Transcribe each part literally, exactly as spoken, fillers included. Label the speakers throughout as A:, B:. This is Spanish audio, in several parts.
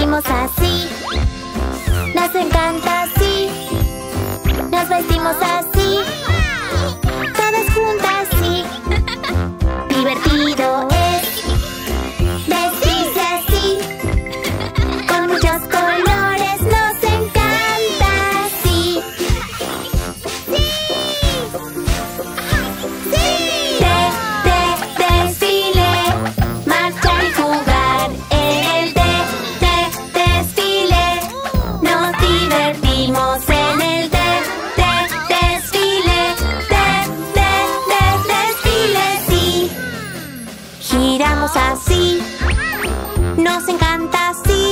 A: vestimos así. Nos encanta así. Nos vestimos así. Todas juntas, sí. Divertido es vestirse así. Con muchos colores nos encanta, sí. ¡Sí! ¡Sí! De, de, desfile. Marchar y jugar en el de, de, desfile. Nos divertimos en el de, de, desfile. De, de, de, desfile, sí. Giramos así. Nos encanta así.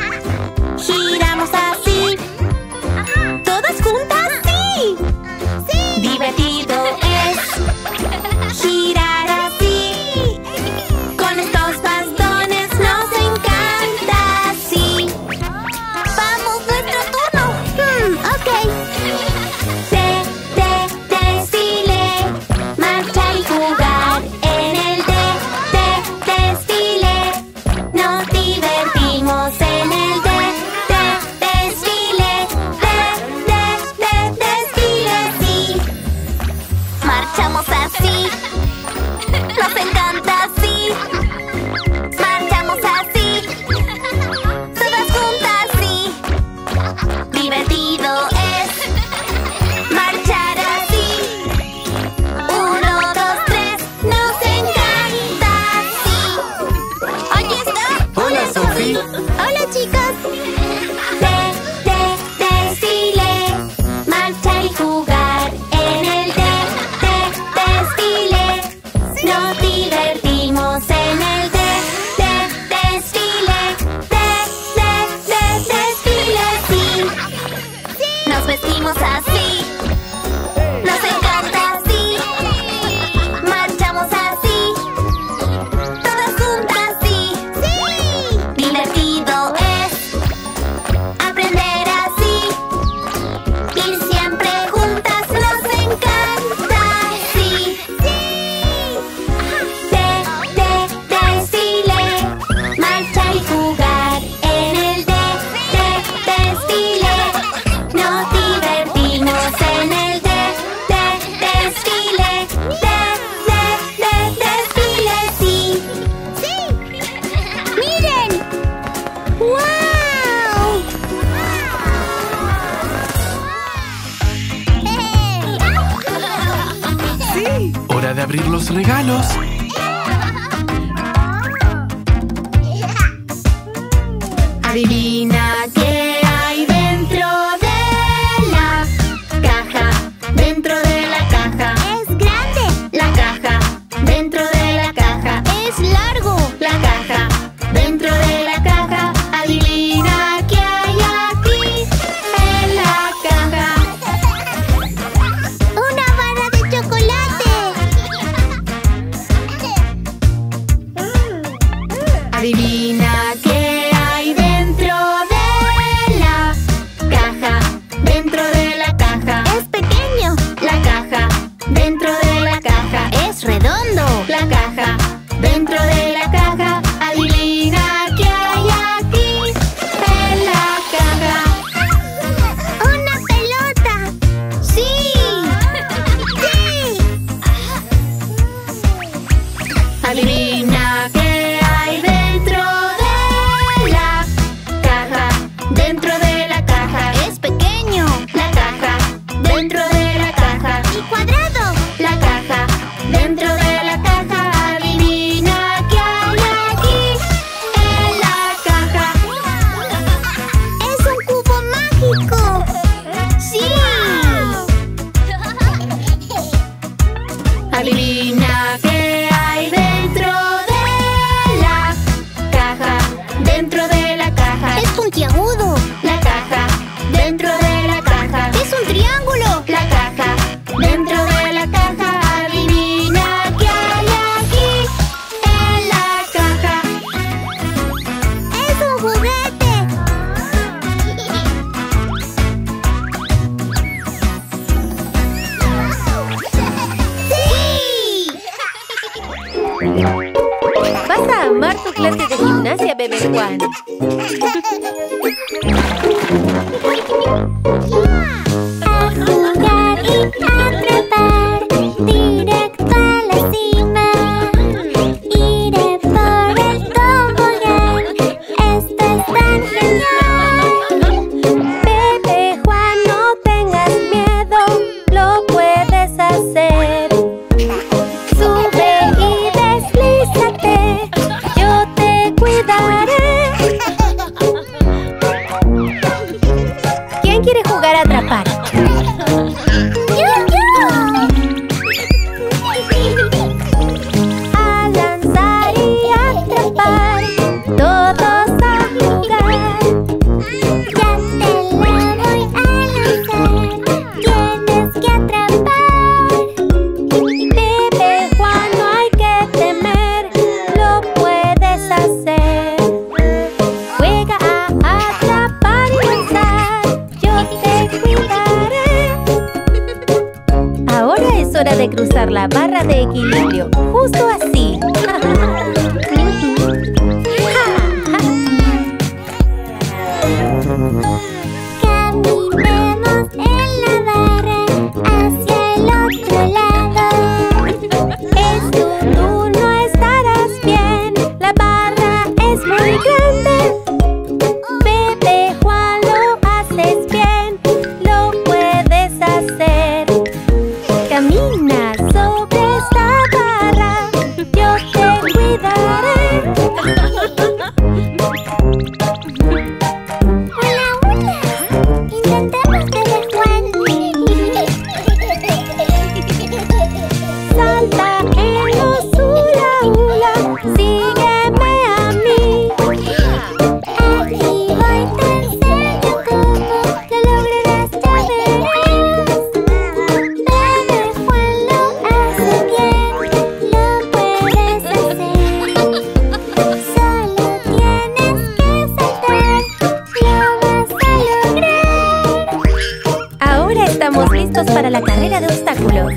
A: Giramos así. ¿Todas juntas? ¡Sí! ¡Sí! Divertido es girar así. Con estos bastones nos encanta, sí. ¡Vamos, nuestro turno! Hmm, ok. De, de, desfile. Marchar y jugar en el de, de, desfile. Nos divertimos en el de, de, desfile. De, de, de, desfile, sí. Marchamos así. Nos encanta así. Marchamos así. Todas juntas, sí. Divertido es marchar así. Uno, dos, tres. Nos encanta, sí. ¡Ahí está!
B: Hola, Sophie.
A: Hola, chicos. De, de, desfile. Marchar y jugar en el de, de, desfile. Nos divertimos en el de, de, desfile. De, de, de, desfile, sí. Nos vestimos así. Nos encanta así. Marchamos así. Todas juntas, sí. ¡Sí! Divertido es aprender así. Ir siempre juntas nos encanta, sí. ¡Sí! De, de, desfile. Marchar y jugar en el de, de, desfile. Nos divertimos en el de, de, desfile. De, de, de, desfile, sí. ¡Sí! ¡Miren! ¡Wow!
B: Sí. Hora de abrir los regalos.
A: Adivina qué hay dentro de la caja. Dentro de la caja. Es grande. La caja. Dentro de la caja. Es largo. La caja. Dentro de la caja. Adivina qué hay aquí en la caja. Una barra de chocolate. Adivina qué hay dentro de
C: Bebé Juan.
A: A jugar y a trepar, directo a la cima. Iré por el tobogán, esto es tan genial. Bebé Juan, no tengas miedo, lo puedes hacer. Sube y deslízate, yo te cuidaré. ¿Quién quiere jugar a atrapar? A lanzar y atrapar, todos a jugar. Ya te la voy a lanzar, tienes que atrapar. Bebé Juan, no hay que temer, lo puedes hacer. Juega a atrapar y lanzar, yo te cuidaré. Ahora es hora de cruzar la barra de equilibrio, justo así. Caminemos en la barra hacia el otro lado. Es tu turno, estarás bien, la barra es muy grande. Bebé Juan, lo haces bien, lo puedes hacer. Camina sobre esta barra, yo te cuidaré. Hola, hola, intentemos, Bebé Juan. Salta en los hula hula, sígueme a mí. Aquí voy, te enseño cómo, lo lograrás, ya verás. Bebé Juan lo hace bien, lo puedes hacer. Solo tienes que saltar, lo vas a lograr.
C: Ahora estamos listos para la carrera de obstáculos.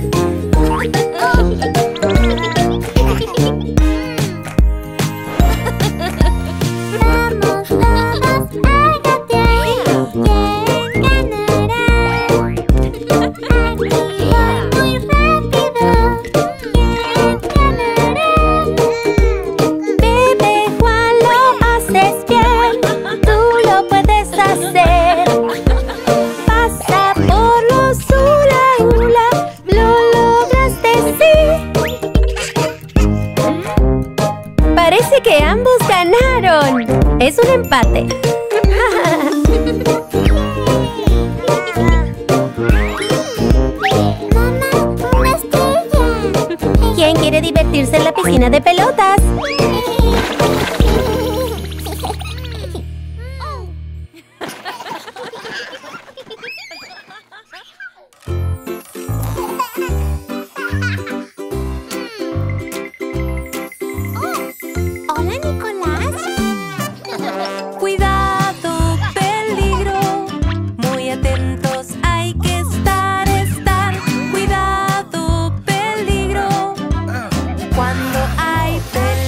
A: Vamos todos a gatear, ¿quién ganará? Aquí voy muy rápido, ¿quién ganará?
C: Bebé Juan, lo haces bien, tú lo puedes hacer. Pasa por los hula hula, lo lograste, sí. Parece que ambos ganaron. Es un empate.
A: Mamá, una estrella.
C: ¿Quién quiere divertirse en la piscina de pelotas?
A: Hola, Nicolás.
C: Cuidado, peligro, muy atentos hay que estar, estar. Cuidado, peligro, cuando hay peligro.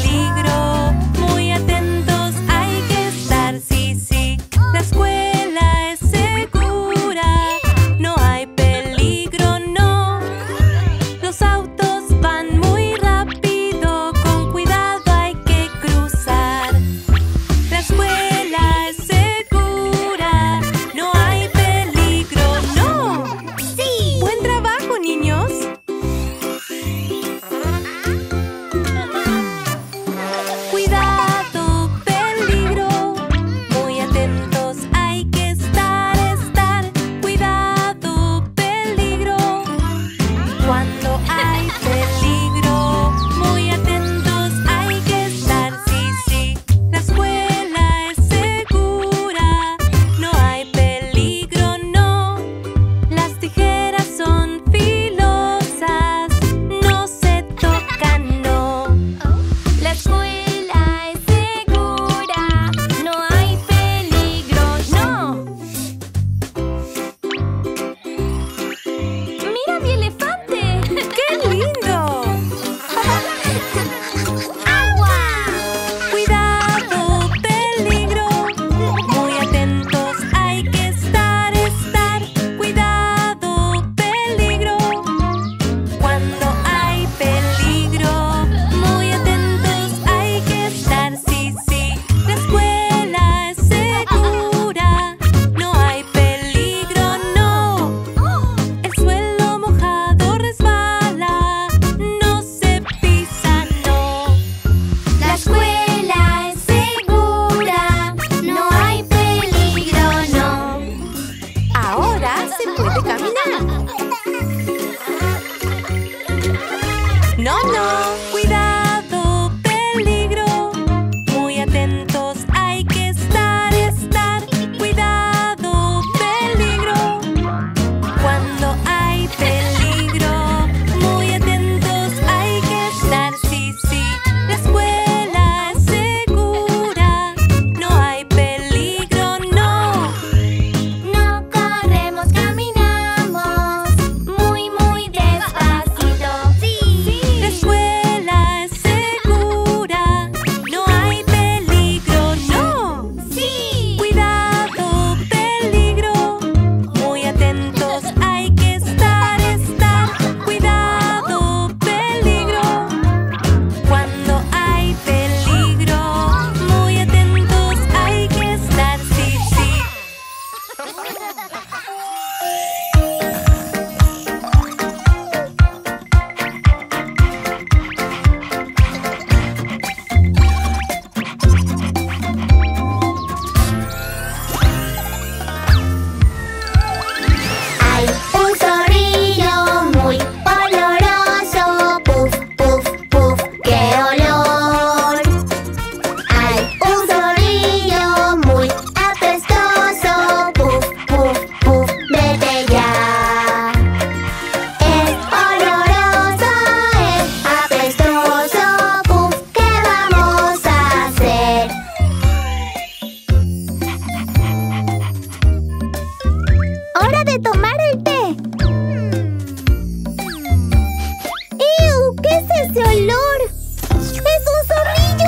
A: ese olor! ¡Es un zorrillo!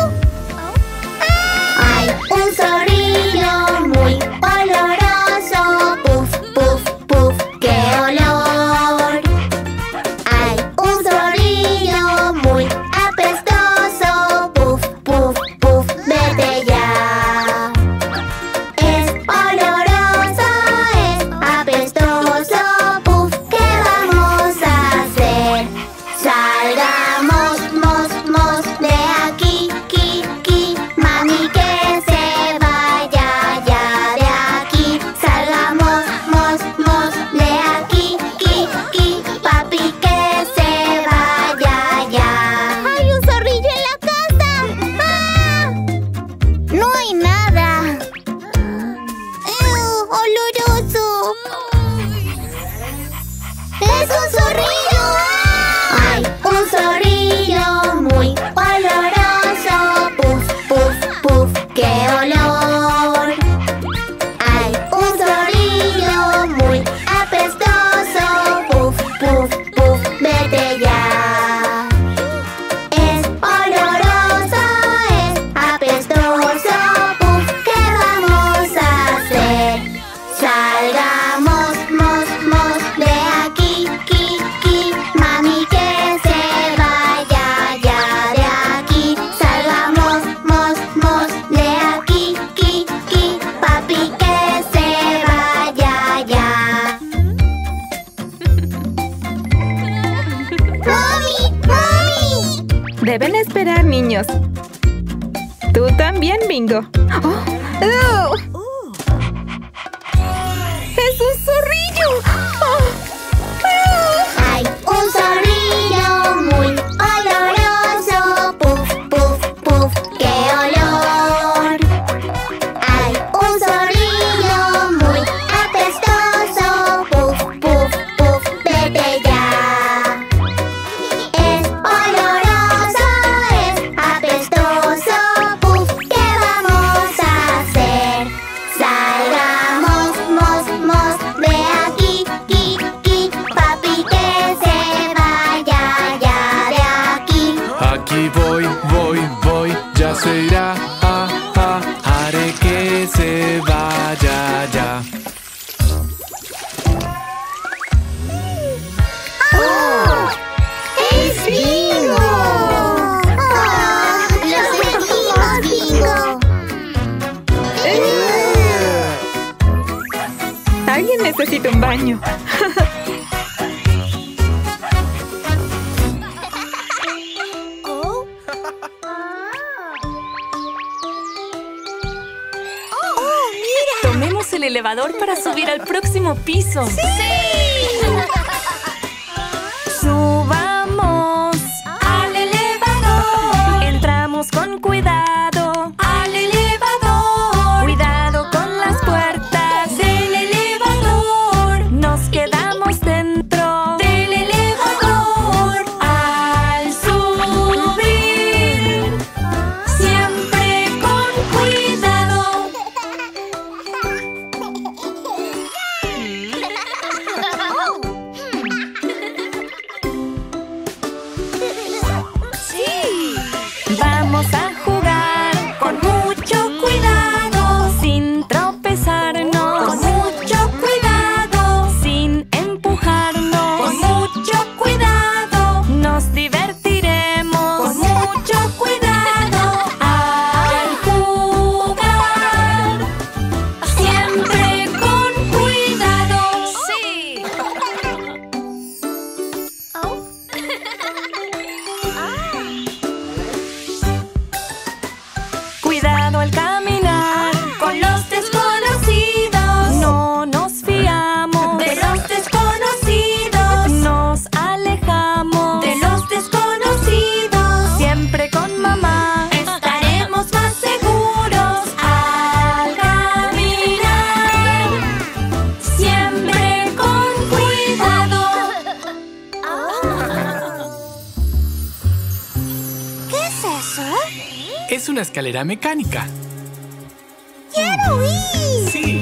A: Hay un zorrillo muy oloroso. Puf, puf, puf, ¡qué olor! Hay un zorrillo muy apestoso. Puf, puf, puf, vete ya. Es oloroso, es apestoso. Puf, ¿qué vamos a hacer? Salgamos, mos, mos, de aquí, ki, ki. Mami, que se vaya ya de aquí. Salgamos, mos, mos, de aquí, ki, ki. Papi, que se vaya ya. ¡Hay un zorrillo en la casa! ¡Ah! No hay nada. ¡Ew! ¡Oloroso! ¡Es un zorrillo! Hay un zorrillo muy oloroso. Puf, puf, puf, ¡qué olor! Hay un zorrillo muy apestoso. Puf, puf, puf, vete ya. Es oloroso, es apestoso. Puf, ¿qué vamos a hacer? Salgamos, mos, mos, de aquí, ki, ki. Mami, que se vaya ya de aquí. Salgamos, mos, mos, de aquí, ki, ki. Papi, que se vaya ya. ¡Mami! ¡Mami!
D: Deben esperar, niños. Tú también, Bingo. ¡Oh! ¡Oh! ¡Es un zorrillo! ¡Oh! ¡Oh!
A: Hay un zorrillo muy oloroso. Puf, puf, puf, ¡qué olor! Hay un zorrillo muy apestoso. Puf, puf, puf, vete ya. Es oloroso, es apestoso. Puf, ¿qué vamos a hacer? Salgamos, mos, mos, de aquí, ki, ki. Papi, que se vaya ya de aquí.
B: Aquí voy, voy, voy, ya se irá. Ah, ah, haré que se vaya ya.
A: ¡Oh! ¡Es Bingo! ¡Ah! ¡Lo sentimos, Bingo!
D: Alguien necesita un baño.
C: Tomemos el elevador para subir al próximo piso. Subamos al elevador. Entramos con cuidado al elevador. Cuidado con las puertas del elevador. Nos quedamos dentro del elevador. Al subir, siempre con cuidado. Vamos a jugar con mucho cuidado, sin tropezarnos. Con mucho cuidado, sin empujarnos. Con mucho cuidado, nos divertiremos. Con mucho cuidado, al jugar. Siempre con cuidado. Sí. Cuidado al caminar con los desconocidos. No nos fiamos de los desconocidos. Nos alejamos de los desconocidos. Siempre con mamá estaremos más seguros al caminar. Siempre con cuidado.
A: ¿Qué es eso?
B: Es una escalera mecánica.
A: ¡Quiero ir!
B: Sí.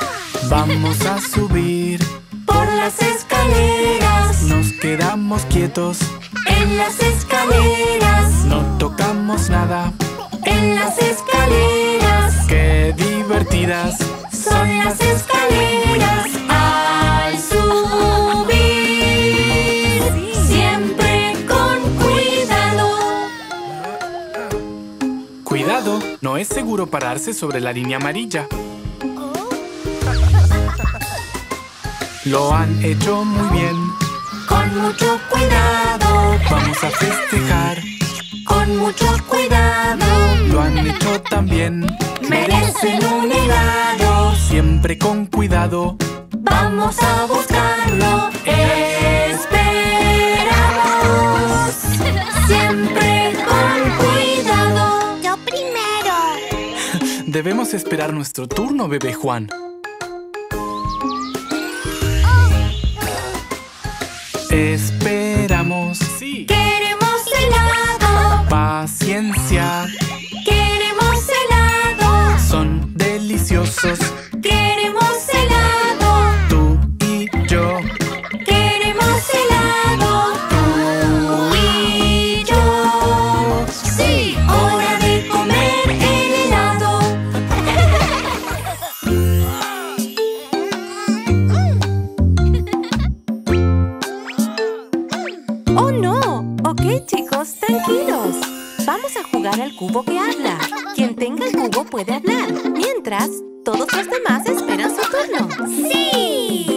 B: Vamos a subir
C: Por las escaleras
B: nos quedamos quietos lentos.
A: En las escaleras.
B: No tocamos nada.
A: En las escaleras.
B: ¡Qué divertidas
A: son las escaleras! Al subir, siempre con cuidado.
B: Cuidado, no es seguro pararse sobre la línea amarilla. Lo han hecho muy bien.
A: Con mucho cuidado.
B: Vamos a festejar.
A: Con mucho cuidado.
B: Lo han hecho tan bien.
A: Merecen un helado.
B: Siempre con cuidado.
A: Vamos a buscarlo. Esperamos. Siempre con cuidado. Yo primero.
B: Debemos esperar nuestro turno, bebé Juan. Esperamos.
A: Sí. Queremos helado.
B: Paciencia.
A: Queremos helado.
B: Son deliciosos.
A: Queremos helado.
B: Tú y yo.
A: Queremos helado. Tú y yo. Sí, hora de comer el helado.
C: ¡Oh, no! Ok, chicos, tranquilos. Vamos a jugar al cubo que habla. Quien tenga el cubo puede hablar. Mientras, todos los demás esperan su turno.
A: ¡Sí!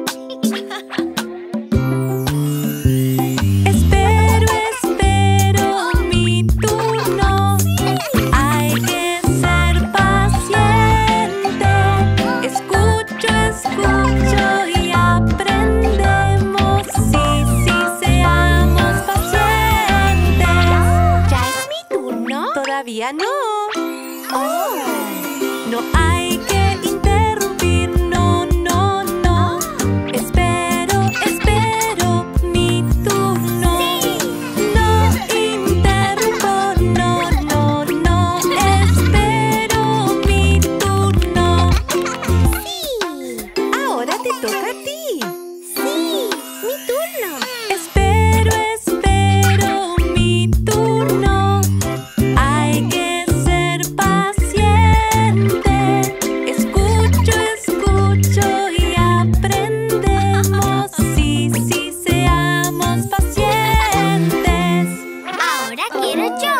C: Espero, espero mi turno. Hay que ser paciente. Escucho, escucho y aprendemos. Sí, sí, seamos pacientes.
A: ¿Ya es mi turno?
C: Todavía no. Oh. No hay que interrumpir, no, no, no. Espero, espero mi turno. No interrumpo, no, no, no. Espero mi turno. Ahora te toca a ti.
A: Sí, mi turno.
C: Espero, espero mi turno. Hay que ser paciente. Escucho, escucho y aprendemos. Sí, sí, seamos pacientes.
A: Ahora quiero yo.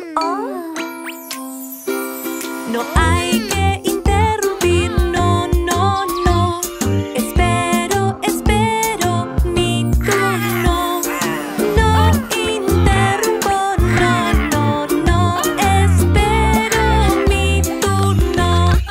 C: No hay que interrumpir, no, no, no. Espero, espero mi turno. No interrumpo, no, no, no. Espero mi turno.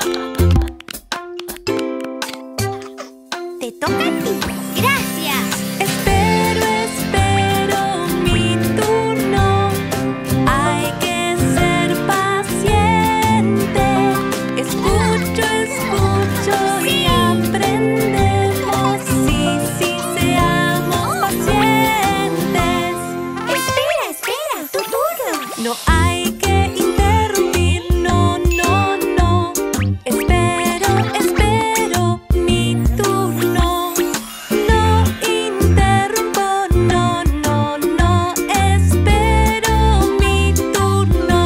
A: Te toca a ti. Gracias.
C: Espero, espero mi turno. Hay que ser paciente. Escucho, escucho y aprendemos. Sí, sí, seamos pacientes.
A: Espera, espera. Tu turno.
C: No hay que interrumpir, no, no, no. Espero, espero mi turno. No interrumpo, no, no, no. Espero mi turno.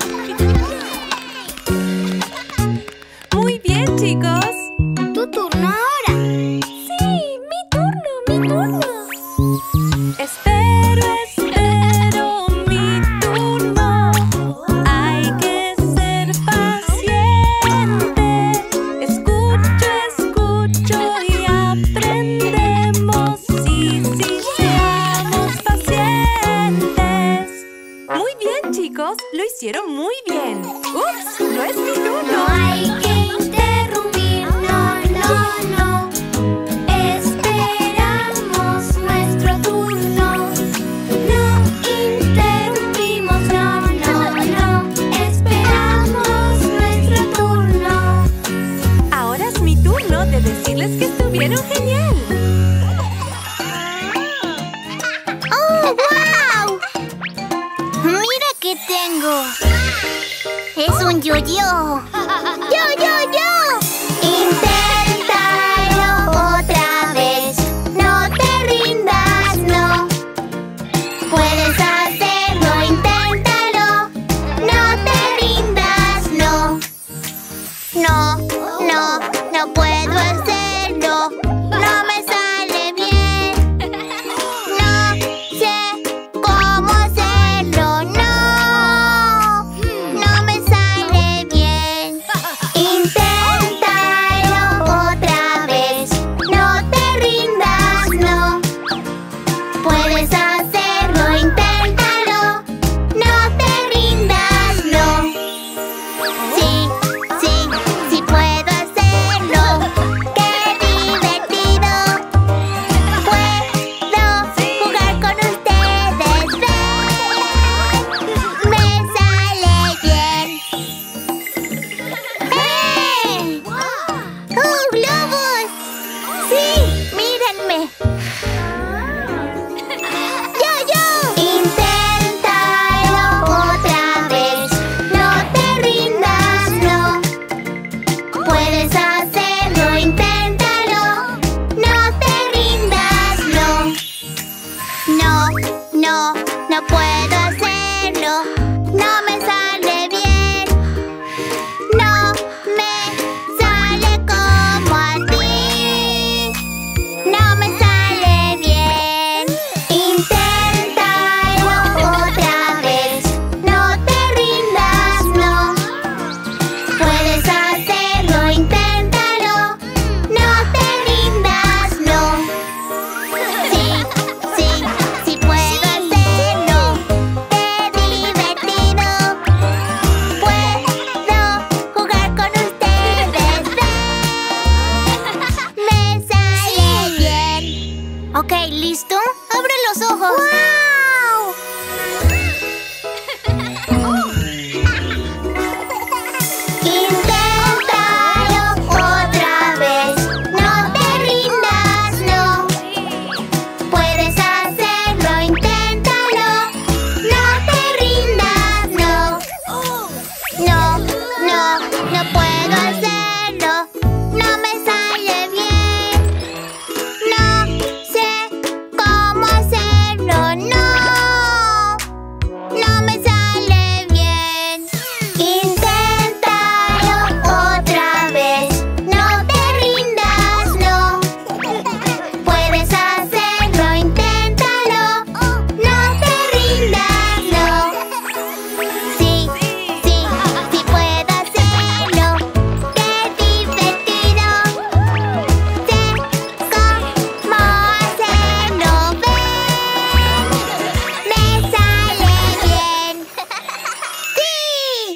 C: Muy bien, chicos.
A: Tu turno ahora.
C: Sí, mi turno, mi turno. Espero, espero mi turno. Hay que ser paciente. Escucho, escucho y aprendemos. Sí, sí, seamos pacientes. Muy bien, chicos. Lo hicieron muy bien. ¡Ups! No es mi turno.
A: No hay que interrumpir. No, no, no. Esperamos nuestro turno. No interrumpimos. No, no, no. Esperamos nuestro turno.
C: Ahora es mi turno de decirles que estuvieron genial.
A: ¡Oh, wow! Mira qué tengo. Es un yo-yo. ¡Yo, yo, yo! Inténtalo otra vez. No te rindas, no. ¡Sí! ¡Mírenme! ¡Yo, yo! Inténtalo otra vez. No te rindas, no. Puedes hacerlo, inténtalo. No te rindas, no. No, no, no puedo hacerlo. No me sale bien. No me sale como a ti. No me sale bien. Inténtalo otra vez. No te rindas, no. Puedes hacerlo, inténtalo. No te rindas, no. Sí, sí, sí puedo hacerlo. ¡Qué divertido! Puedo jugar con ustedes. ¡Ven! Me sale bien. Ok, ¿listo? ¡Abre los ojos! ¡Wow! Inténtalo otra vez. No te rindas, no. Puedes hacerlo, inténtalo. No te rindas, no. No, no, no puedo hacerlo. No me sale bien. No sé cómo hacerlo, no. No me sale bien. Inténtalo otra vez. No te rindas, no. Puedes hacerlo, inténtalo. No te rindas, no. Sí, sí, sí puedo hacerlo. ¡Qué divertido! Sé cómo hacerlo. ¡Ven! Me sale bien. ¡Sí!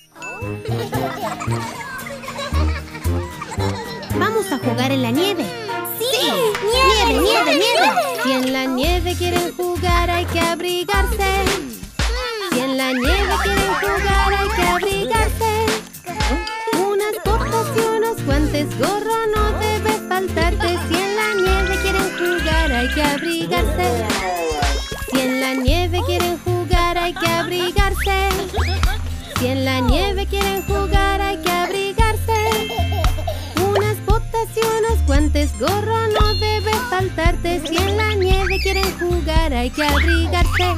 E: Vamos a jugar en la nieve.
A: ¡Sí! ¡Nieve, nieve, nieve!
E: Si en la nieve quieren jugar hay que abrigarse. Si en la nieve quieren jugar hay que abrigarse. Unas botas y unos guantes, gorro no debe faltarte. Si en la nieve quieren jugar hay que abrigarse. Si en la nieve quieren jugar hay que abrigarse. Si en la nieve quieren jugar hay que abrigarse. Unas botas y unos guantes, gorro no debe faltarte. Si en la nieve quieren jugar hay que abrigarse.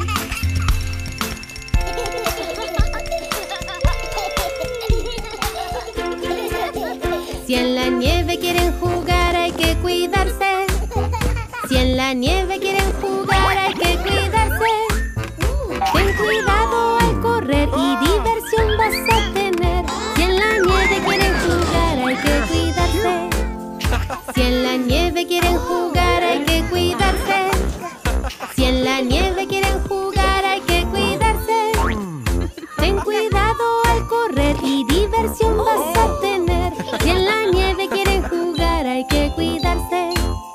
E: Si en la nieve quieren jugar hay que cuidarse. Si en la nieve quieren jugar hay que cuidarse. Ten cuidado al correr y diversión vas a tener. Si en la nieve quieren jugar hay que cuidarse. Si en la nieve quieren jugar hay que cuidarse. Si en la nieve quieren jugar hay que cuidarse. Ten cuidado al correr y diversión vas a tener. Si en la nieve quieren jugar hay que cuidarse.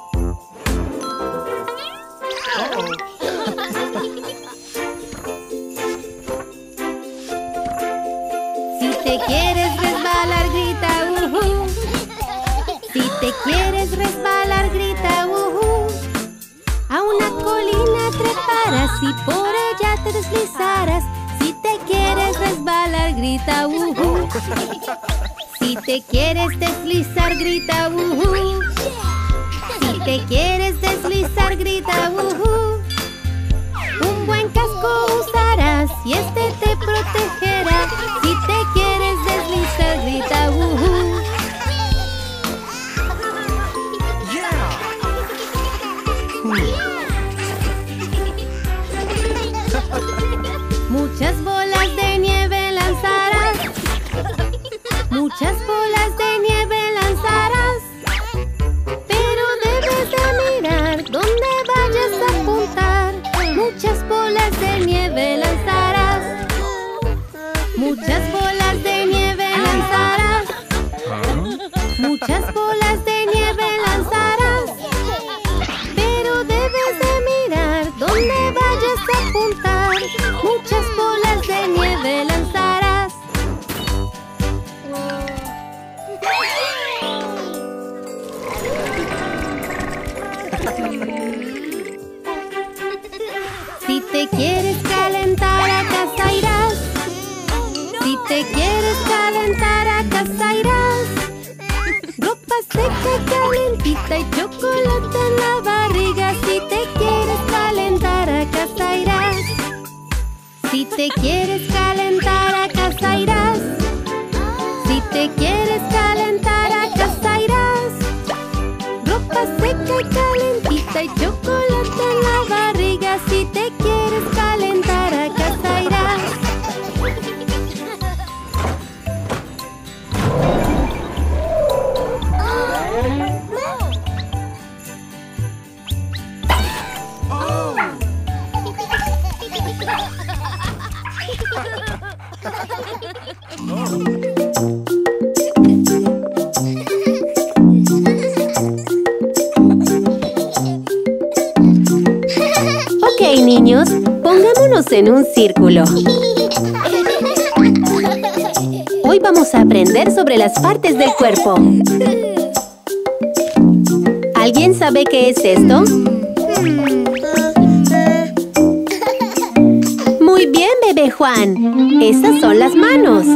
E: Si te quieres resbalar, grita uhu. Si te quieres resbalar, grita uhu. A una colina treparás y por ella te deslizarás. Si te quieres resbalar, grita uhu. Si te quieres deslizar, grita uhu. Si te quieres deslizar, grita uhu. Un buen casco usarás y este te protegerá. Si te quieres deslizar, grita uhu. Muchas bolas de nieve lanzarás. Muchas bolas de nieve lanzarás. Pero debes de mirar dónde vayas a apuntar. Muchas bolas de nieve lanzarás. Muchas bolas de nieve lanzarás. Muchas bolas de nieve lanzarás. Pero debes de mirar dónde vayas a apuntar. Muchas bolas de nieve lanzarás. Si te quieres calentar a casa irás. Si te quieres calentar a casa irás. Ropa seca, calentita y chocolate en la barriga. Si te quieres calentar a casa irás. Si te quieres calentar a casa irás. Si te quieres calentar a casa irás. Ropa seca y calentita y chocolate en la barriga. Si te quieres calentar a casa irás. Ok, niños, pongámonos en un círculo. Hoy vamos a aprender sobre las partes del cuerpo. ¿Alguien sabe qué es esto? Muy bien, bebé Juan. Esas son las manos.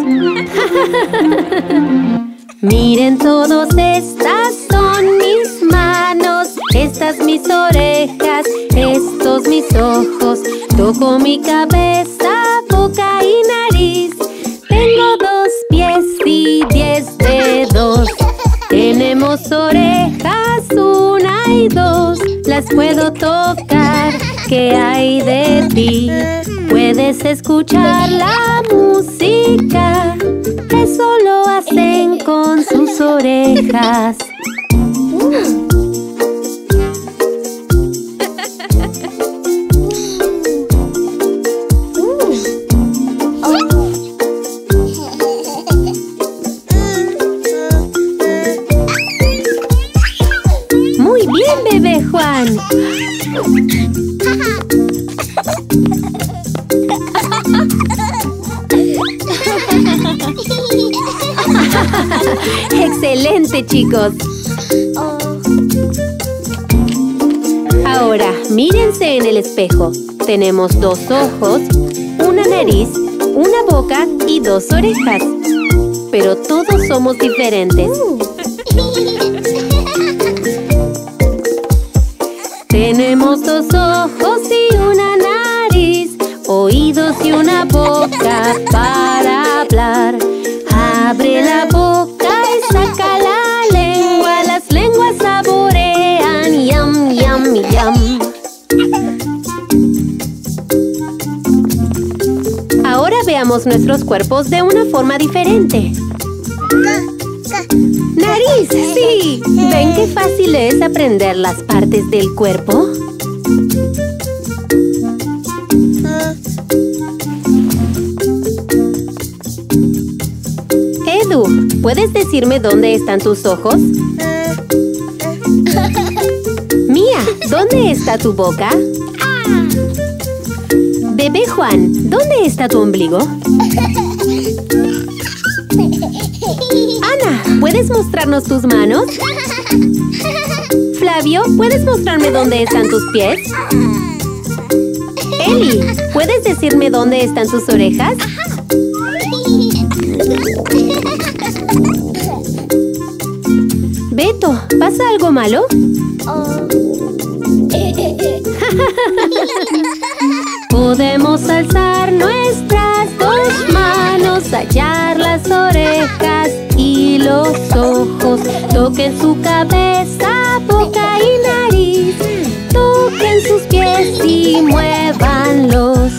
E: Miren todos, estas son mis manos. Estas mis orejas, estos mis ojos. Toco mi cabeza, boca y nariz. Tengo dos pies y diez dedos. Tenemos orejas, una y dos. Las puedo tocar, ¿qué hay de ti? Puedes escuchar la música. Eso lo hacen con sus orejas. Muy bien, bebé Juan. ¡Excelente, chicos! Ahora, mírense en el espejo. Tenemos dos ojos, una nariz, una boca y dos orejas. Pero todos somos diferentes. Tenemos dos ojos y una nariz, oídos y una boca para hablar. Abre la boca y saca la lengua. Las lenguas saborean. Yum, yum, yum. Ahora veamos nuestros cuerpos de una forma diferente. ¡Nariz! ¡Sí! ¿Ven qué fácil es aprender las partes del cuerpo? Edu, ¿puedes decirme dónde están tus ojos? Mía, ¿dónde está tu boca? Bebé Juan, ¿dónde está tu ombligo? Ana, ¿puedes mostrarnos tus manos? Flavio, ¿puedes mostrarme dónde están tus pies? Eli, ¿puedes decirme dónde están tus orejas? Beto, ¿pasa algo malo? Podemos alzar nuestras dos manos, hallar las orejas y los ojos. Toquen su cabeza, boca y nariz. Toquen sus pies y muévanlos.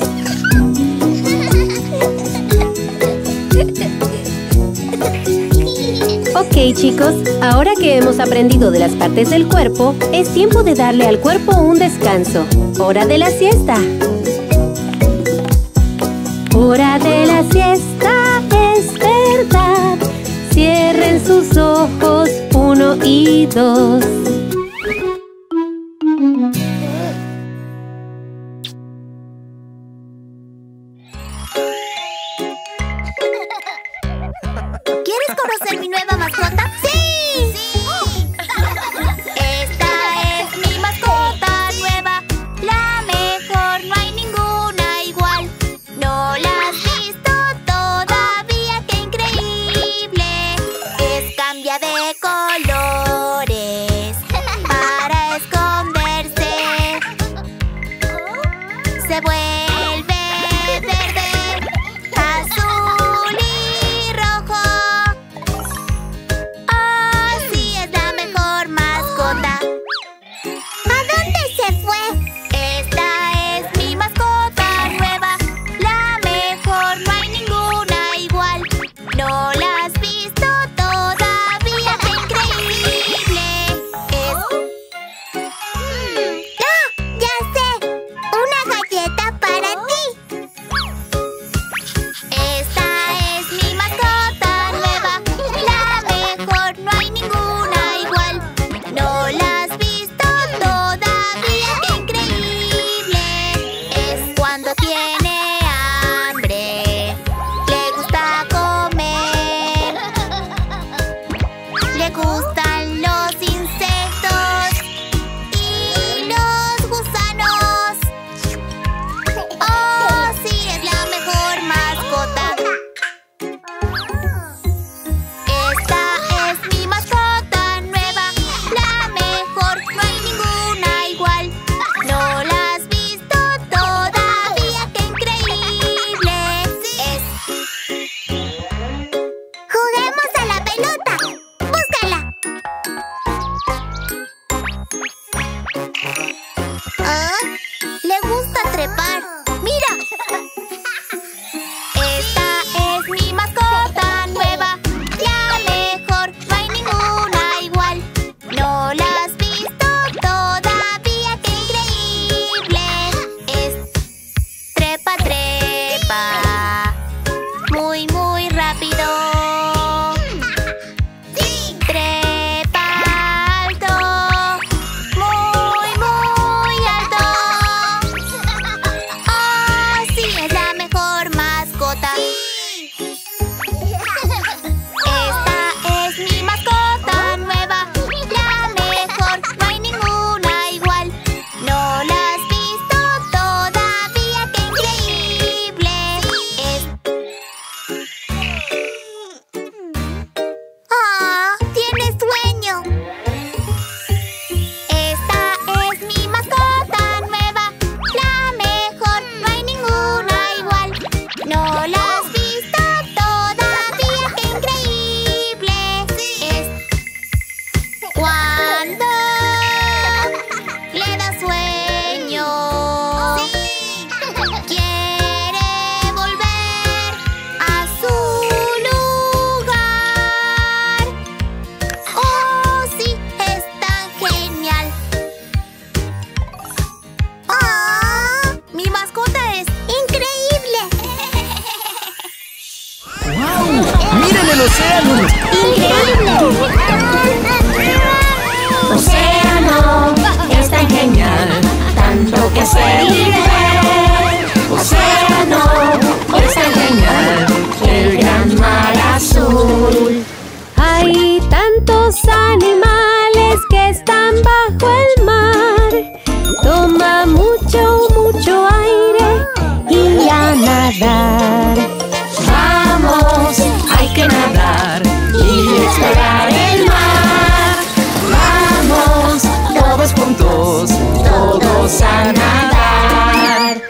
E: Ok, chicos, ahora que hemos aprendido de las partes del cuerpo, es tiempo de darle al cuerpo un descanso. Hora de la siesta. Hora de la siesta, es verdad. Cierren sus ojos, uno y dos.
A: ¿Quieres conocer mi nueva mascota? ¡Sí! ¡Sí! Esta es mi mascota. que ser y ver. Océano, es tan genial, el gran mar azul.
E: Hay tantos animales que están bajo el mar. Toma mucho, mucho aire y a nadar.
A: Vamos, hay que nadar y explorar el mar. Vamos, todos juntos, todos a nadar.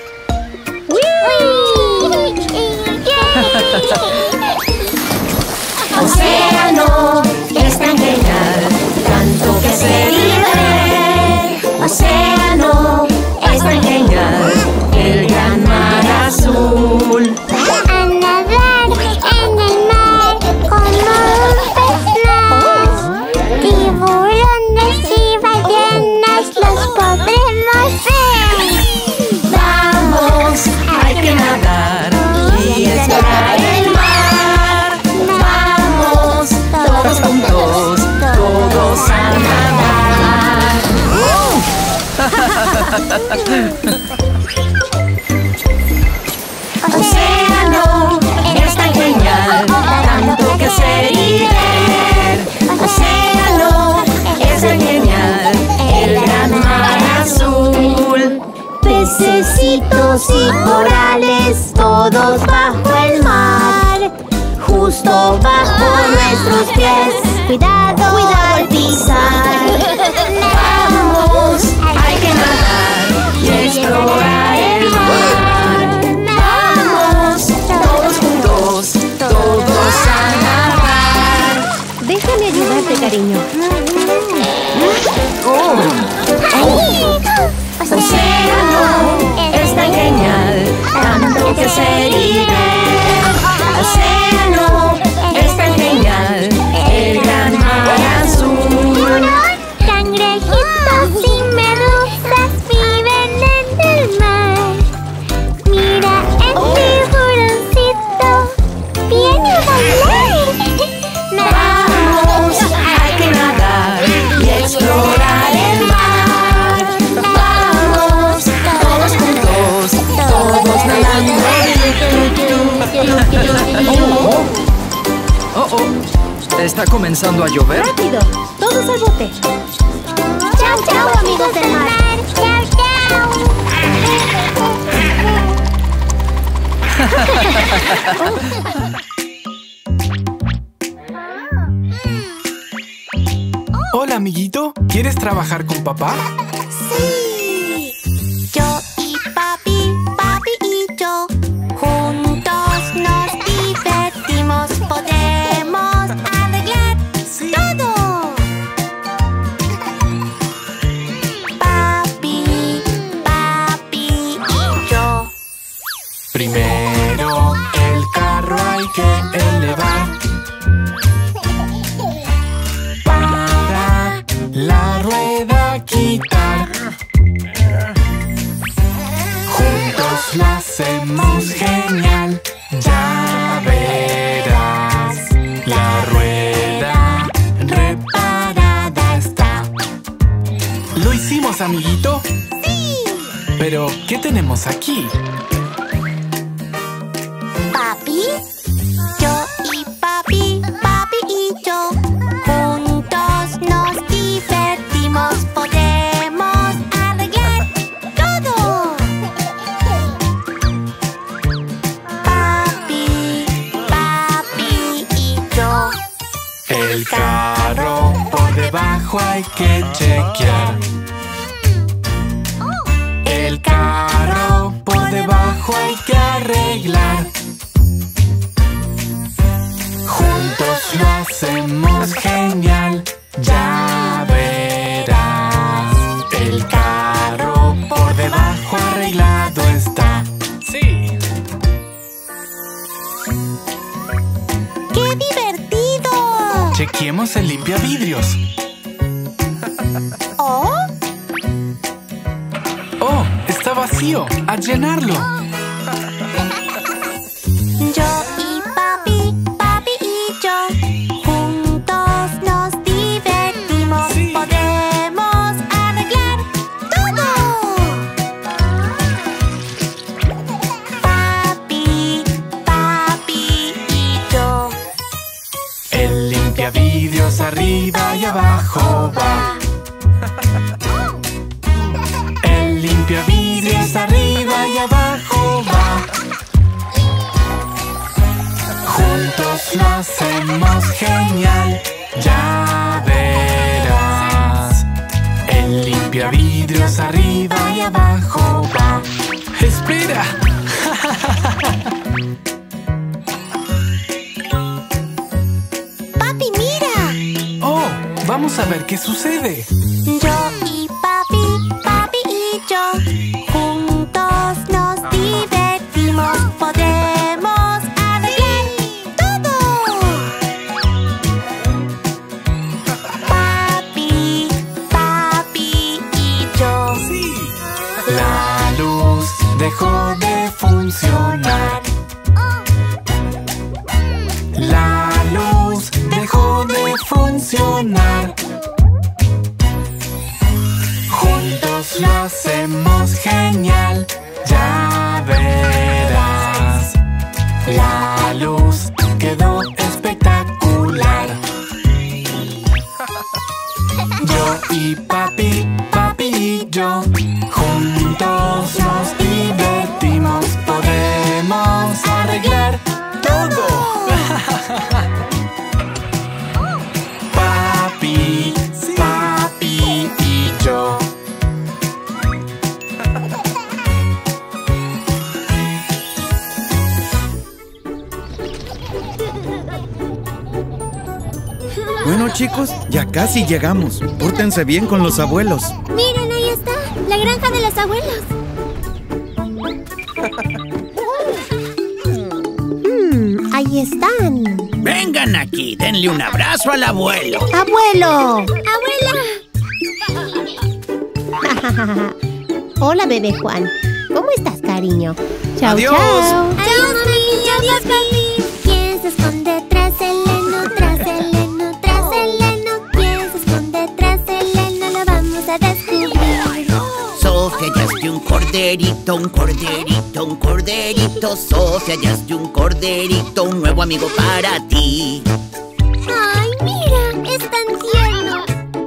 A: Océano, es tan genial, tanto que ser y ver. Océano, es tan genial, el gran mar azul.
F: A nadar en el mar como un pez más. Tiburones y ballenas los podremos ver.
A: Vamos, hay que nadar y explorar el mar. Vamos, todos juntos, todos a nadar. Océano, es tan genial, tanto que ser y ver. Océano, es tan genial, el gran mar azul. Pececitos y corales, todos bajo el mar, justo bajo nuestros pies. Cuidado, cuidado al pisar. Vamos, hay que nadar y explorar el mar. Vamos, todos juntos, todos a nadar.
E: Déjame ayudarte, cariño.
A: Océano, es tan genial, tanto que ser y ver. Océano, es tan genial, el gran mar azul.
F: Cangrejitos y medusas viven en el mar. Mira el tiburoncito, viene a bailar.
A: Vamos, hay que nadar y explorar el mar. Vamos, todos juntos, todos nadando.
G: Oh, oh, ¿está comenzando a llover?
E: ¡Rápido! ¡Todos al bote!
F: Chao, chao, amigos del mar. Chao, chao.
B: Hola, amiguito. ¿Quieres trabajar con papá?
F: Sí. Yo y papi, papi y yo, juntos nos divertimos. Podemos arreglar todo. Papi, papi y yo.
B: Primero el carro hay que elevar para la rueda quitar. Juntos lo hacemos genial, ya verás. La rueda reparada está. ¿Lo hicimos, amiguito?
F: Sí.
B: Pero, ¿qué tenemos aquí?
F: Papi, yo y papi, papi y yo, juntos nos divertimos. Podemos arreglar todo. Papi, papi y yo.
B: El carro por debajo hay que chequear. El carro por debajo hay que arreglar. Juntos lo hacemos genial, ya verás. El carro por debajo arreglado está. Sí.
F: ¡Qué divertido!
B: Chequeemos el limpiavidrios.
F: ¿Oh?
B: Oh, está vacío. A llenarlo.
F: Yo y papi, papi y yo, juntos nos divertimos.
B: Sí.
F: Podemos arreglar todo.
B: vidrios arriba y abajo va. Juntos lo hacemos genial, ya verás. El limpiavidrios arriba y abajo va. ¡Espera!
F: ¡Papi, mira!
B: ¡Oh! Vamos a ver qué sucede.
F: Yo y papi, papi y yo, juntos nos divertimos. Podremos arreglar todo. Papi, papi y yo.
B: ¡Sí! La luz dejó de funcionar. La luz dejó de funcionar. Juntos lo hacemos genial, ya verás. La luz quedó espectacular. Yo y papi, papi y yo, juntos nos divertimos. Podemos arreglar todo. Papi, papi y yo.
H: Bueno, chicos, ya casi llegamos. Pórtense bien con los abuelos.
F: Miren, ahí está, la granja de los abuelos. Hmm, ahí están.
I: Vengan aquí, denle un abrazo al abuelo.
F: ¡Abuelo! ¡Abuela! Hola, bebé Juan. ¿Cómo estás, cariño? Chao,
H: Adiós.
F: chao. Adiós, mami. Adiós, papi. ¿Quién se esconde tras el heno? Tras el heno, tras el heno. ¿Quién se esconde tras el heno? Lo vamos a descubrir.
I: Sofía, hallaste un corderito, un corderito, un corderito. Sofía, hallaste un corderito, un nuevo amigo para ti.
F: ¡Ay, mira! ¡Es tan tierno!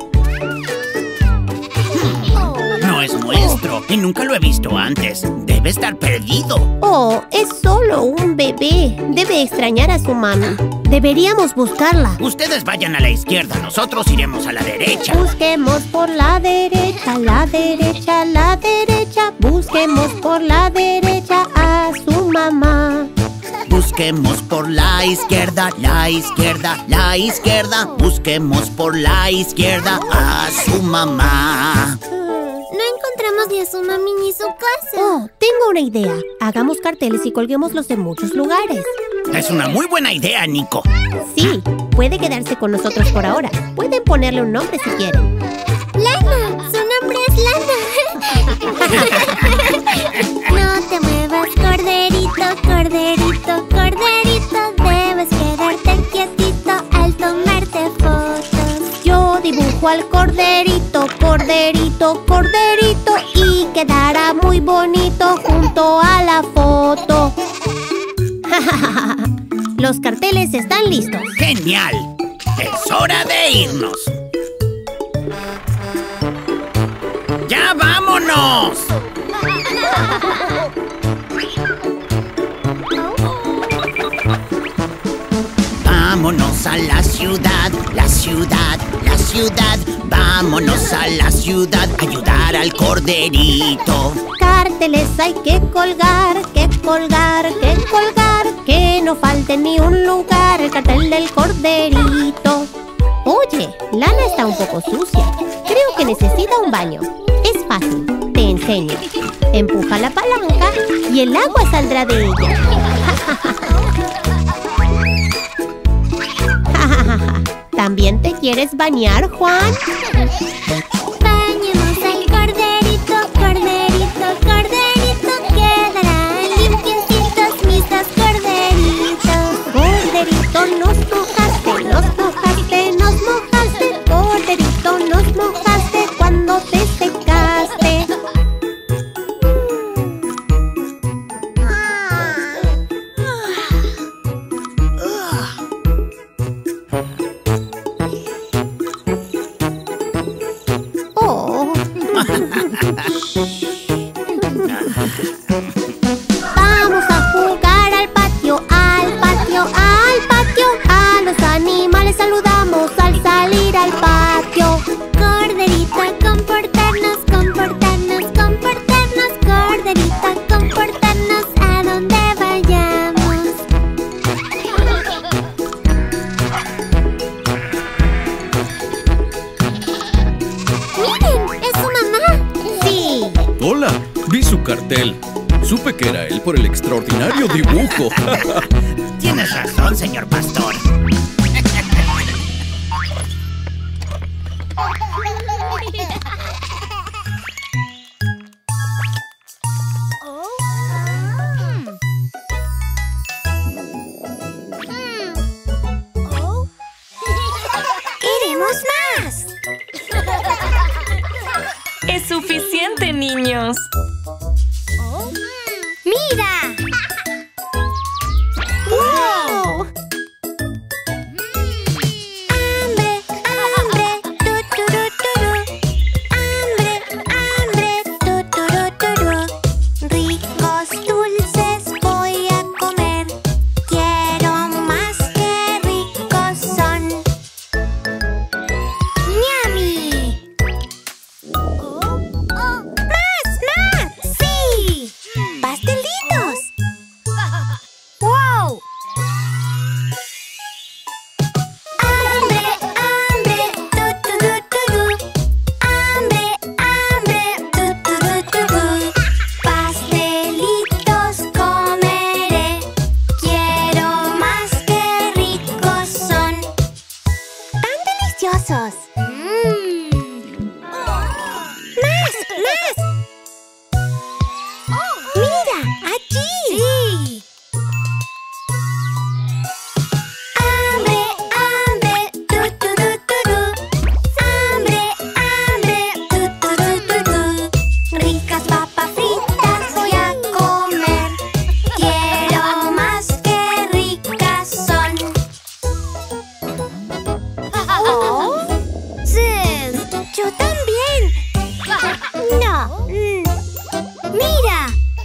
I: No es nuestro y nunca lo he visto antes. Debe estar perdido.
F: Oh, es solo un bebé. Debe extrañar a su mami. Deberíamos buscarla.
I: Ustedes vayan a la izquierda, nosotros iremos a la derecha.
F: Busquemos por la derecha, la derecha, la derecha. Busquemos por la derecha a su mamá.
I: Busquemos por la izquierda, la izquierda, la izquierda. Busquemos por la izquierda a su mamá.
F: No encontramos ni a su mami ni su casa. Oh, tengo una idea. Hagamos carteles y colguémoslos en muchos lugares.
I: Es una muy buena idea, Nico.
F: Sí, puede quedarse con nosotros por ahora. Pueden ponerle un nombre si quieren. ¡Lana! ¡Su nombre es Lana! No te muevas, corderito, corderito, corderito. Debes quedarte quietito al tomarte fotos. Yo dibujo al corderito, corderito, corderito. Y quedará muy bonito junto a la foto. Los carteles están listos.
I: ¡Genial! Es hora de irnos. ¡Ya vámonos! Vámonos a la ciudad, la ciudad, la ciudad. Vámonos a la ciudad a ayudar al corderito.
F: Carteles hay que colgar, que colgar, que colgar. Que no falte ni un lugar, el cartel del corderito. Oye, Lana está un poco sucia. Creo que necesita un baño. Es fácil, te enseño. Empuja la palanca y el agua saldrá de ella. ¿También te quieres bañar, Juan? Bañemos al corderito, corderito, corderito. Quedarán limpiecitos mis dos corderitos. Corderito, nos mojaste, nos mojaste, nos mojaste. Corderito, nos mojaste cuando te secaste.
H: Hola, vi su cartel. Supe que era él por el extraordinario dibujo.
I: Tienes razón, señor pastor.
A: ¡Queremos más!
D: Es suficiente, niños.
A: ¡Mira! ¡Wow! ¡Hambre, hambre! ¡Tu, tu, ru, tu, ru! ¡Hambre, hambre! ¡Tu, tu, ru, tu, ru! Ricos dulces voy a comer. Quiero más, que ricos son. ¡Ñami! ¡Más, más! ¡Sí! ¡Pastelitos! ¡Wow! ¡Hambre, hambre! ¡Tu, tu, ru, tu, ru! ¡Hambre, hambre! ¡Tu, tu, ru, tu, ru! Pastelitos comeré. Quiero más, que ricos son. ¡Tan deliciosos! ¡Más, más! ¡Mira! ¡Allí! ¡Sí! ¡Hambre, hambre! ¡Tu, tu, ru, tu, ru! ¡Hambre, hambre! ¡Tu, tu, ru, tu, ru! Ricas papas fritas voy a comer. Quiero más, que ricas son. ¿Oh? Sí. Yo también. No. Mm. ¡Mira!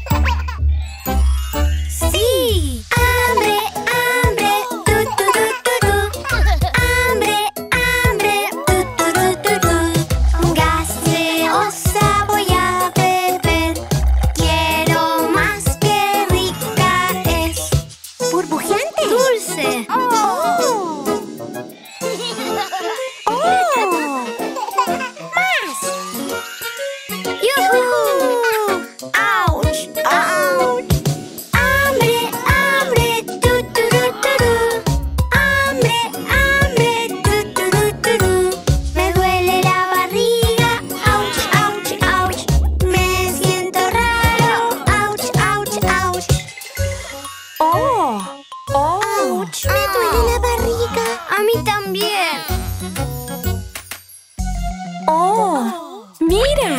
A: ¡Sí! ¡Hambre, hambre! ¡Tu, tu, ru, tu, ru! ¡Hambre, hambre! ¡Tu, tu, ru, tu, ru! Gaseosa voy a beber. Quiero más, que rica es. ¡Burbujeante! ¡Dulce! ¡Oh! ¡Más! ¡Yujú! ¡Auch! ¡Auch! ¡Hambre, hambre! ¡Tu, tu, ru, tu, ru! ¡Hambre, hambre! ¡Tu, tu, ru, tu, ru! Me duele la barriga. ¡Auch, auch, auch! Me siento raro. ¡Auch, auch, auch!
D: ¡Oh! ¡Oh!
A: ¡Auch! Me duele la barriga. A mí también.
D: ¡Oh! ¡Mira!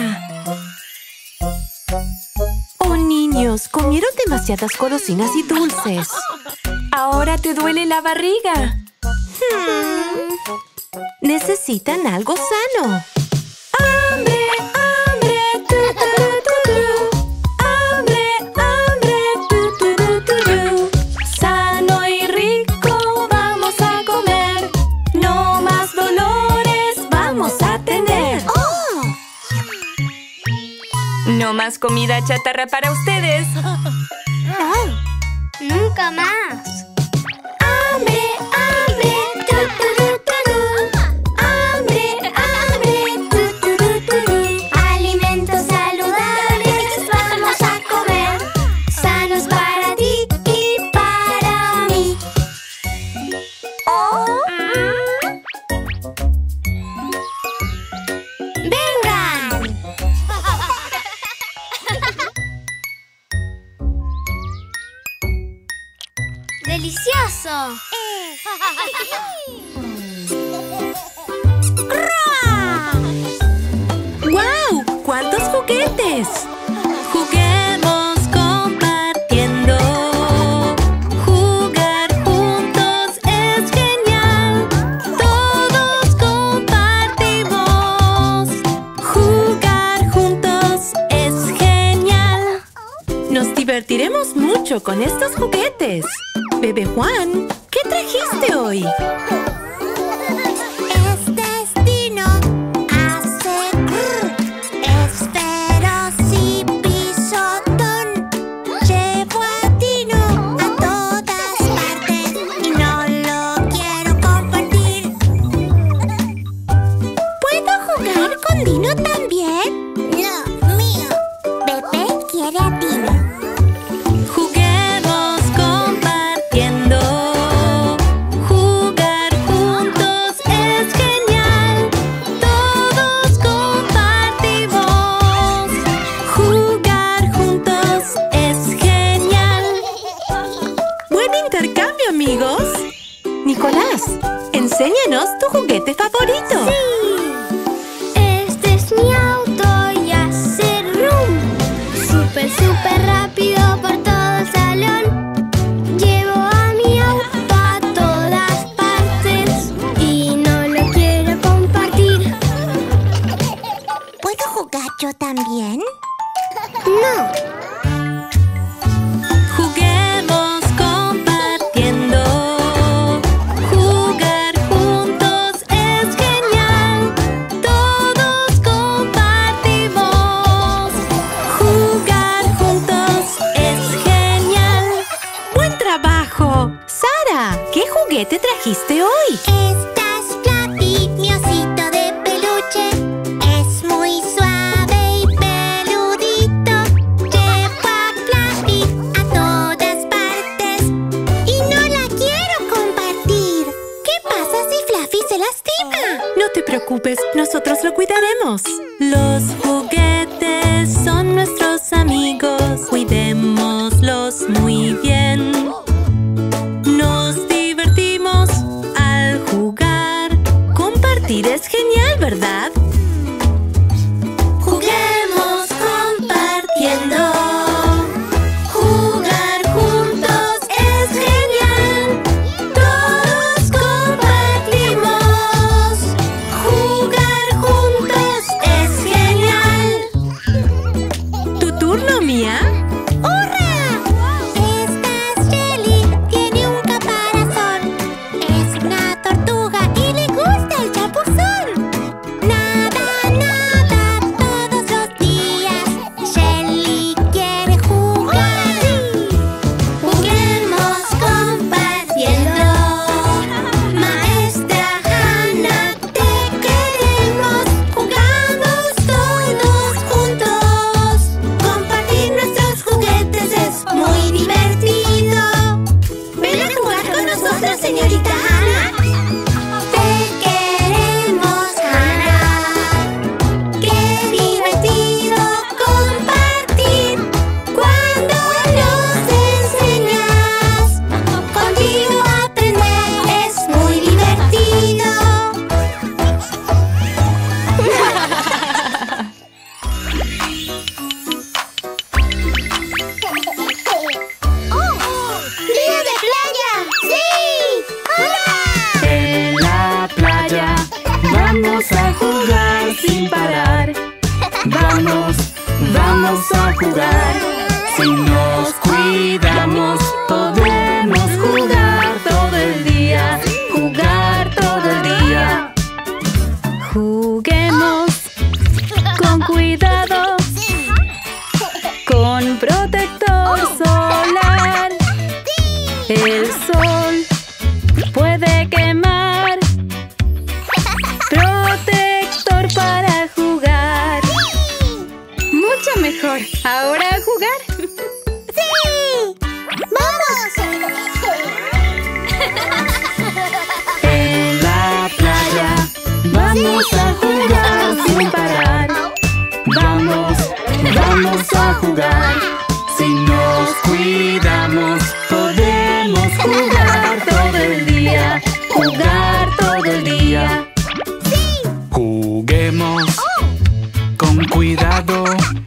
D: Oh, niños, comieron demasiadas golosinas y dulces. Ahora te duele la barriga. Hmm. Necesitan algo sano. ¡Hambre, hambre! Tu, tu, ru, tu, ru! ¡Hambre, hambre! Tu, tu, ru, tu, ru! Sano y rico vamos a comer. No más dolores vamos a tener.
A: ¡Oh!
D: No más comida chatarra para ustedes.
A: ¡Nunca más! ¡Hambre, hambre! ¡Tu, tu, ru, tu, ru! ¡Hambre, hambre! ¡Tu, tu, ru, tu, ru! Alimentos saludables vamos a comer. Sanos para ti y para mí. ¡Oh! ¡Vengan! ¡Delicioso!
C: ¡Guau! ¡Cuántos juguetes! Juguemos compartiendo. Jugar juntos es genial. Todos compartimos. Jugar juntos es genial. Nos divertiremos mucho con estos juguetes. Bebé Juan, ¿qué trajiste hoy?
A: Es destino, hace grr. Es feroz y pisotón. Llevo a Dino a todas partes y no lo quiero compartir. ¿Puedo jugar con Dino también? No, mío.
F: también? No.
D: Juguemos compartiendo. Jugar juntos es genial. Todos compartimos. Jugar juntos es genial. ¡Buen trabajo! Sara, ¿qué juguete trajiste hoy?
F: Estás Fluffy, mi osito de peluche. Es muy suave y peludito. Llevo a Fluffy a todas partes y no la quiero compartir. ¿Qué pasa si Fluffy se lastima?
D: No te preocupes, nosotros lo cuidaremos. Los juguetes son nuestros amigos. Cuidémoslos muy bien. Nos divertimos al jugar. Compartir es genial, ¿verdad? Juguemos compartiendo. Jugar juntos es genial. Todos compartimos. Jugar juntos es genial. ¿Tu turno, Mía?
F: ¡Hurra! Estas Jelly tiene un caparazón. Es una tortuga y le gusta el chapuzón. Nada, nada todos los días. Jelly quiere jugar.
A: Juguemos compartiendo. Maestra Hannah, te queremos. Jugamos todos juntos. Compartir nuestros juguetes es muy divertido. Ven a jugar con nosotros, señorita Hannah. Te queremos, Hannah. Qué divertido compartir cuando nos enseñas. Contigo aprender es muy divertido. ¡Día de playa! ¡Sí! ¡Hurra!
B: En la playa vamos a jugar sin parar. Vamos, vamos a jugar. Si nos cuidamos, podemos jugar todo el día. Jugar todo el día.
D: Juguemos con cuidado, con protector solar. El sol puede quemar. Protector para jugar. Mucho mejor. Ahora a jugar.
F: ¡Sí! ¡Vamos!
B: En la playa vamos a jugar sin parar. Vamos, vamos a jugar. Si nos cuidamos, podemos jugar todo el día. Jugar todo el día. Juguemos con cuidado.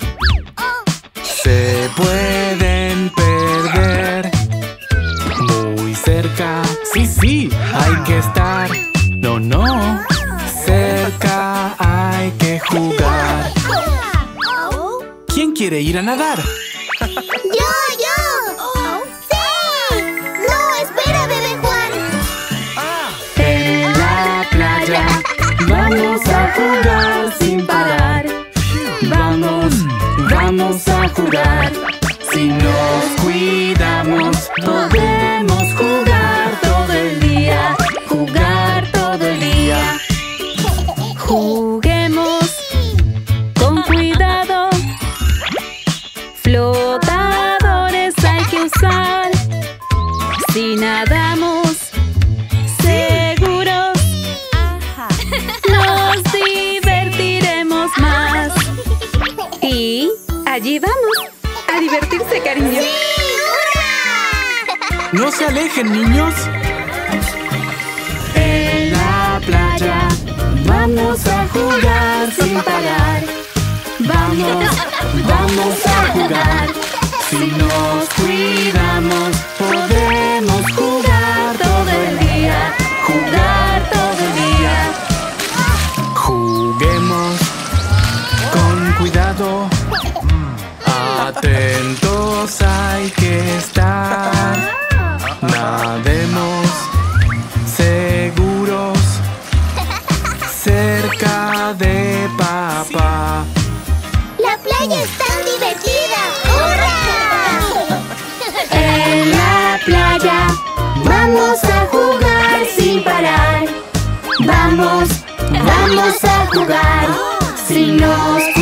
B: Se pueden perder. Muy cerca, sí, sí, hay que estar. No, no, cerca hay que jugar. ¿Quién quiere ir a nadar?
F: ¡Yo, yo! ¡Sí! ¡No, espera, bebé Juan!
B: En la playa vamos a jugar sin parar. Vamos, vamos a jugar. Si nos cuidamos, podemos jugar todo el día. Jugar todo el día.
D: Juguemos con cuidado. Flotadores hay que usar. Si nadamos seguros, nos divertiremos más. Y allí vamos, a divertirse, cariño.
B: No se alejen, niños. En la playa vamos a jugar sin parar. Vamos, vamos a jugar. Si nos cuidamos, podemos jugar todo el día. Jugar todo el día. Juguemos con cuidado.
F: playa es tan divertida! ¡Hurra!
A: En la playa vamos a jugar sin parar. Vamos, vamos a jugar. Si nos